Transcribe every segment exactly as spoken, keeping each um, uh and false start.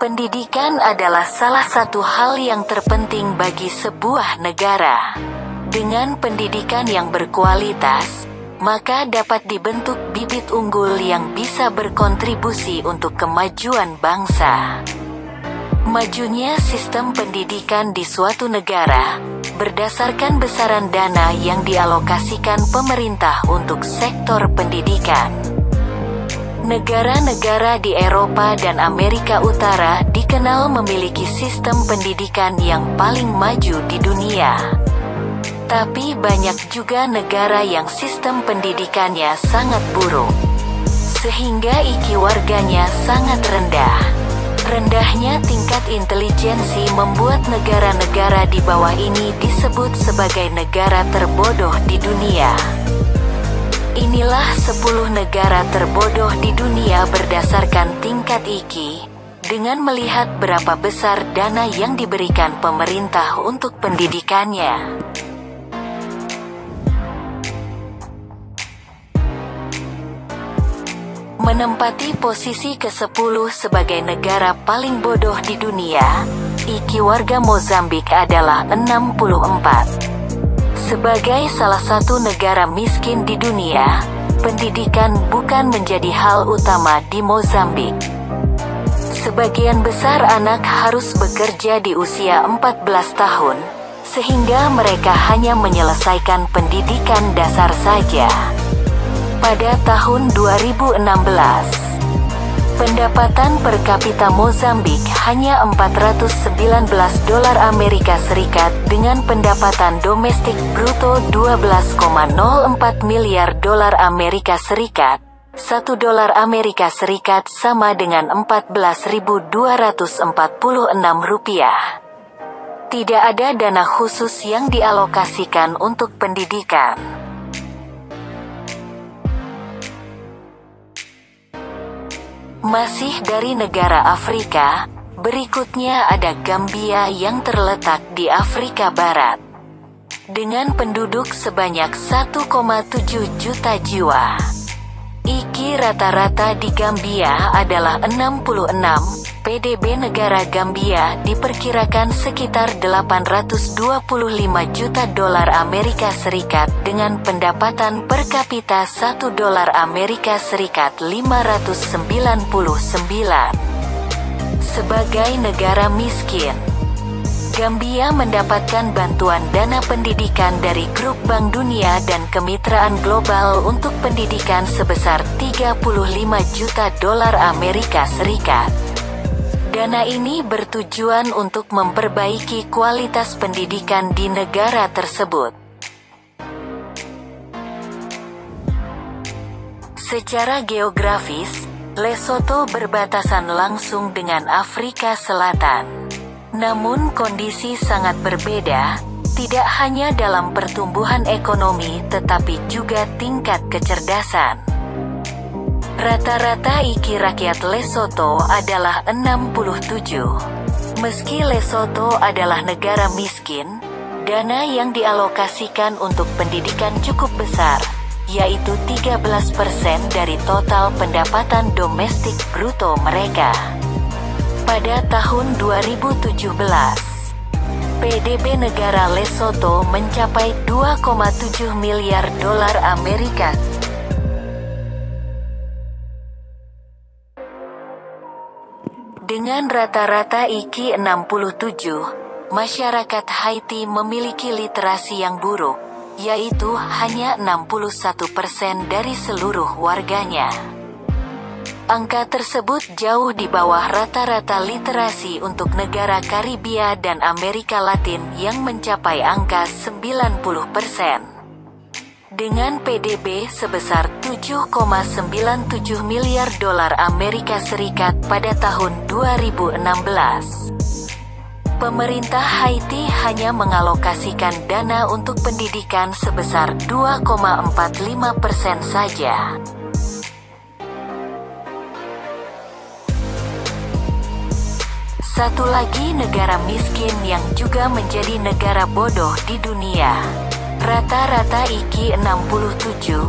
Pendidikan adalah salah satu hal yang terpenting bagi sebuah negara. Dengan pendidikan yang berkualitas, maka dapat dibentuk bibit unggul yang bisa berkontribusi untuk kemajuan bangsa. Majunya sistem pendidikan di suatu negara berdasarkan besaran dana yang dialokasikan pemerintah untuk sektor pendidikan. Negara-negara di Eropa dan Amerika Utara dikenal memiliki sistem pendidikan yang paling maju di dunia. Tapi banyak juga negara yang sistem pendidikannya sangat buruk, sehingga I Q warganya sangat rendah. Rendahnya tingkat intelijensi membuat negara-negara di bawah ini disebut sebagai negara terbodoh di dunia. Inilah sepuluh negara terbodoh di dunia berdasarkan tingkat I Q, dengan melihat berapa besar dana yang diberikan pemerintah untuk pendidikannya. Menempati posisi kesepuluh sebagai negara paling bodoh di dunia, I Q warga Mozambik adalah enam puluh empat. Sebagai salah satu negara miskin di dunia, pendidikan bukan menjadi hal utama di Mozambik. Sebagian besar anak harus bekerja di usia empat belas tahun, sehingga mereka hanya menyelesaikan pendidikan dasar saja. Pada tahun dua ribu enam belas, pendapatan per kapita Mozambik hanya empat ratus sembilan belas dolar Amerika Serikat dengan pendapatan domestik bruto dua belas koma nol empat miliar dolar Amerika Serikat. Satu dolar Amerika Serikat sama dengan empat belas ribu dua ratus empat puluh enam rupiah. Tidak ada dana khusus yang dialokasikan untuk pendidikan. Masih dari negara Afrika, berikutnya ada Gambia yang terletak di Afrika Barat. Dengan penduduk sebanyak satu koma tujuh juta jiwa. I Q rata-rata di Gambia adalah enam puluh enam. P D B negara Gambia diperkirakan sekitar delapan ratus dua puluh lima juta dolar Amerika Serikat dengan pendapatan per kapita satu dolar Amerika Serikat lima ratus sembilan puluh sembilan. Sebagai negara miskin, Gambia mendapatkan bantuan dana pendidikan dari Grup Bank Dunia dan Kemitraan Global untuk pendidikan sebesar tiga puluh lima juta dolar Amerika Serikat. Dana ini bertujuan untuk memperbaiki kualitas pendidikan di negara tersebut. Secara geografis, Lesotho berbatasan langsung dengan Afrika Selatan. Namun kondisi sangat berbeda, tidak hanya dalam pertumbuhan ekonomi tetapi juga tingkat kecerdasan. Rata-rata I Q rakyat Lesotho adalah enam puluh tujuh. Meski Lesotho adalah negara miskin, dana yang dialokasikan untuk pendidikan cukup besar, yaitu tiga belas persen dari total pendapatan domestik bruto mereka. Pada tahun dua ribu tujuh belas, P D B negara Lesotho mencapai dua koma tujuh miliar dolar Amerika. Dengan rata-rata I Q enam puluh tujuh, masyarakat Haiti memiliki literasi yang buruk, yaitu hanya enam puluh satu persen dari seluruh warganya. Angka tersebut jauh di bawah rata-rata literasi untuk negara Karibia dan Amerika Latin yang mencapai angka sembilan puluh persen. Dengan P D B sebesar tujuh koma sembilan tujuh miliar dolar Amerika Serikat pada tahun dua ribu enam belas. Pemerintah Haiti hanya mengalokasikan dana untuk pendidikan sebesar dua koma empat lima persen saja. Satu lagi negara miskin yang juga menjadi negara bodoh di dunia. Rata-rata I Q enam puluh tujuh,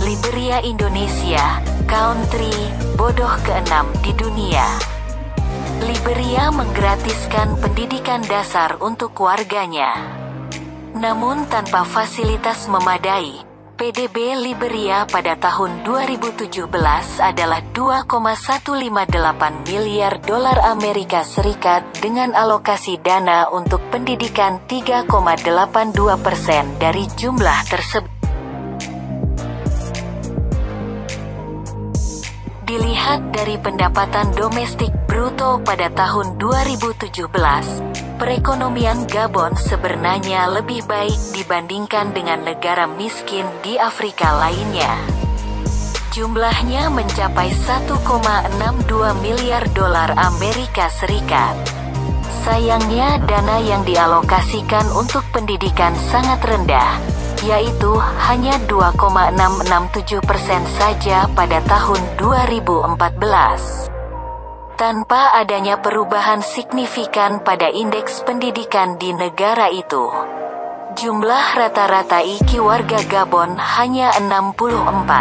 Liberia Indonesia, country bodoh keenam di dunia. Liberia menggratiskan pendidikan dasar untuk warganya. Namun tanpa fasilitas memadai, P D B Liberia pada tahun dua ribu tujuh belas adalah dua koma seratus lima puluh delapan miliar dolar Amerika Serikat dengan alokasi dana untuk pendidikan tiga koma delapan dua persen dari jumlah tersebut. Dilihat dari pendapatan domestik bruto pada tahun dua ribu tujuh belas, perekonomian Gabon sebenarnya lebih baik dibandingkan dengan negara miskin di Afrika lainnya. Jumlahnya mencapai satu koma enam dua miliar dolar Amerika Serikat. Sayangnya dana yang dialokasikan untuk pendidikan sangat rendah, yaitu hanya dua koma enam enam tujuh persen saja pada tahun dua ribu empat belas. Tanpa adanya perubahan signifikan pada indeks pendidikan di negara itu. Jumlah rata-rata I Q warga Gabon hanya enam puluh empat.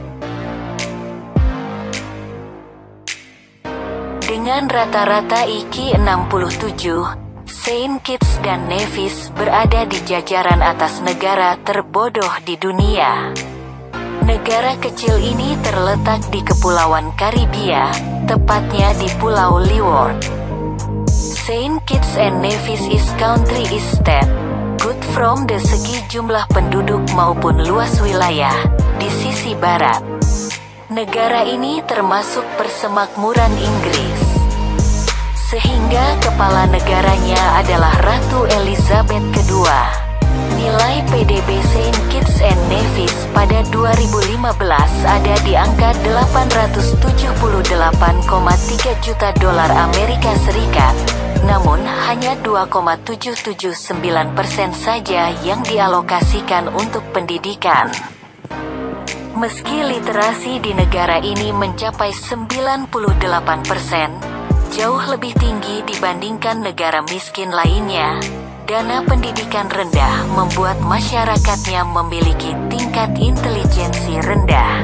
Dengan rata-rata I Q enam puluh tujuh, Saint Kitts dan Nevis berada di jajaran atas negara terbodoh di dunia. Negara kecil ini terletak di Kepulauan Karibia, tepatnya di Pulau Leeward. Saint Kitts and Nevis is country is state, good from the segi jumlah penduduk maupun luas wilayah, di sisi barat. Negara ini termasuk persemakmuran Inggris. Sehingga kepala negaranya adalah Ratu Elizabeth kedua. Nilai P D B Saint Kitts and Nevis pada dua ribu lima belas ada di angka delapan ratus tujuh puluh delapan koma tiga juta dolar Amerika Serikat, namun hanya dua koma tujuh tujuh sembilan persen saja yang dialokasikan untuk pendidikan. Meski literasi di negara ini mencapai sembilan puluh delapan persen, jauh lebih tinggi dibandingkan negara miskin lainnya, dana pendidikan rendah membuat masyarakatnya memiliki tingkat intelijensi rendah.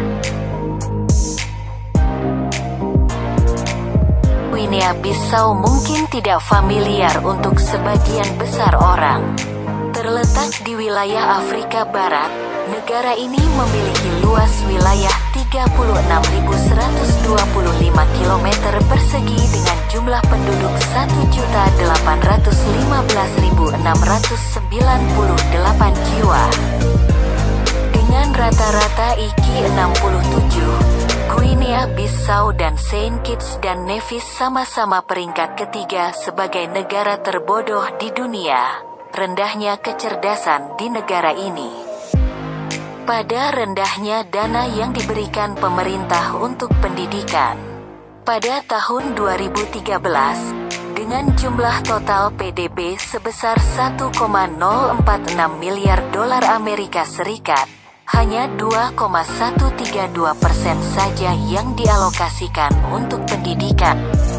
Guinea-Bissau mungkin tidak familiar untuk sebagian besar orang. Terletak di wilayah Afrika Barat, negara ini memiliki luas wilayah tiga puluh enam ribu seratus dua puluh lima kilometer persegi dengan jumlah penduduk satu juta delapan ratus lima belas ribu enam ratus sembilan puluh delapan jiwa. Dengan rata-rata I Q enam puluh tujuh, Guinea-Bissau dan Saint Kitts dan Nevis sama-sama peringkat ketiga sebagai negara terbodoh di dunia. Rendahnya kecerdasan di negara ini. Pada rendahnya dana yang diberikan pemerintah untuk pendidikan. Pada tahun dua ribu tiga belas, dengan jumlah total P D B sebesar satu koma nol empat enam miliar dolar Amerika Serikat, hanya dua koma seratus tiga puluh dua persen saja yang dialokasikan untuk pendidikan.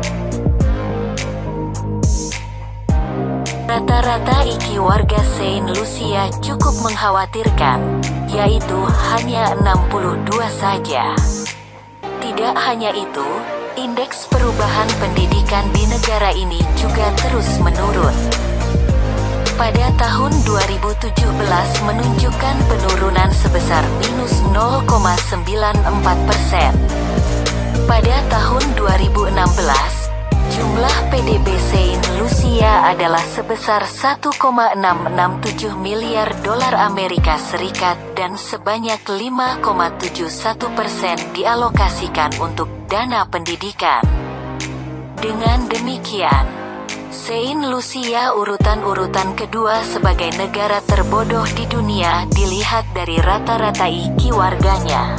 Rata-rata I Q warga Saint Lucia cukup mengkhawatirkan, yaitu hanya enam puluh dua saja. Tidak hanya itu, indeks perubahan pendidikan di negara ini juga terus menurun. Pada tahun dua ribu tujuh belas menunjukkan penurunan sebesar minus nol koma sembilan empat persen. Pada tahun dua ribu enam belas, jumlah P D B Saint Lucia adalah sebesar satu koma enam enam tujuh miliar dolar Amerika Serikat dan sebanyak lima koma tujuh satu persen dialokasikan untuk dana pendidikan. Dengan demikian, Saint Lucia urutan-urutan kedua sebagai negara terbodoh di dunia dilihat dari rata-rata I Q warganya.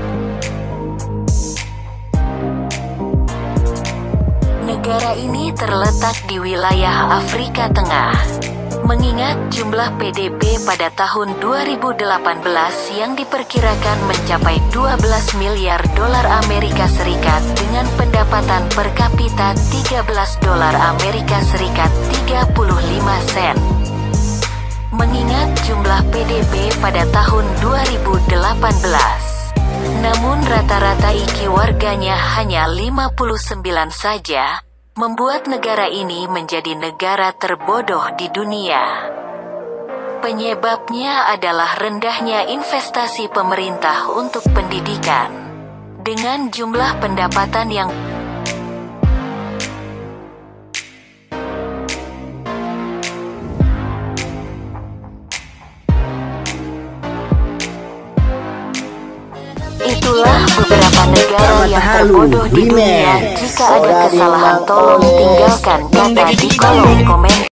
Negara ini terletak di wilayah Afrika Tengah. Mengingat jumlah P D B pada tahun dua ribu delapan belas yang diperkirakan mencapai dua belas miliar dolar Amerika Serikat dengan pendapatan per kapita tiga belas dolar Amerika Serikat tiga puluh lima sen. Mengingat jumlah P D B pada tahun dua ribu delapan belas, namun rata-rata I Q warganya hanya lima puluh sembilan saja, membuat negara ini menjadi negara terbodoh di dunia. Penyebabnya adalah rendahnya investasi pemerintah untuk pendidikan. Dengan jumlah pendapatan yang itulah beberapa negara yang terbodoh di dunia. Jika ada kesalahan tolong tinggalkan kata di kolom komentar.